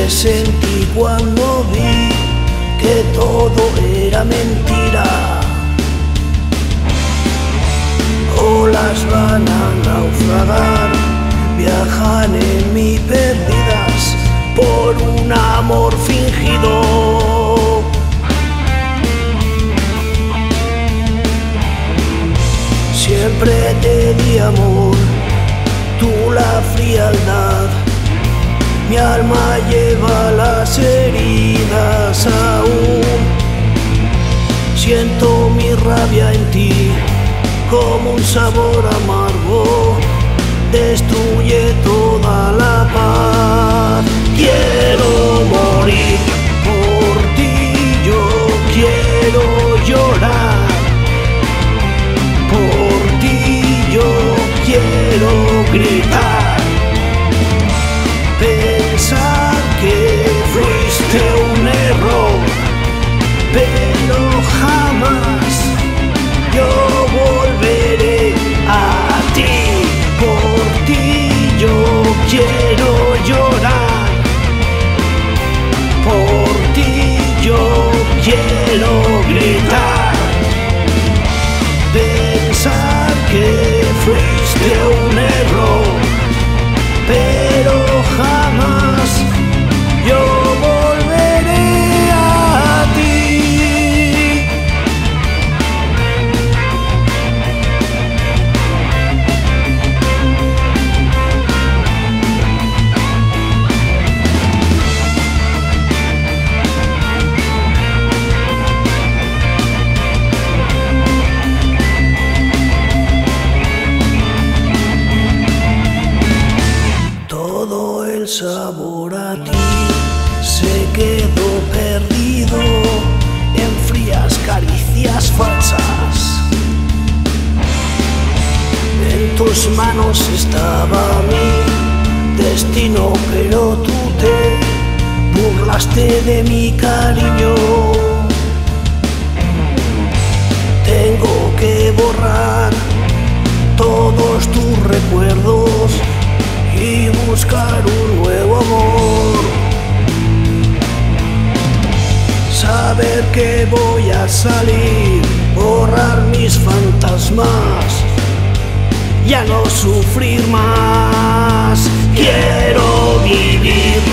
me sentí cuando vi que todo era mentira. Olas van a naufragar, viajan en mí perdidas por un amor fingido. Siempre te di amor, tú la frialdad. Mi alma lleva las heridas aún. Siento mi rabia en ti como un sabor amargo. Destruye toda la paz. Quiero morir por ti, yo quiero llorar. Por ti yo quiero gritar. Pensar que fuiste un error, pero jamás yo volveré a ti. Por ti yo quiero llorar. Por ti yo quiero gritar. Pensar que fuiste un error, pero jamás yo volveré a ti. Todo el sabor a ti se quedó perdido en frías caricias falsas. En tus manos estaba mi destino, pero tú te burlaste de mi cariño. Tengo que borrar todos tus recuerdos y buscar un nuevo amor. Saber que voy a salir, borrar mis fantasmas, ya no sufrir más. Quiero vivir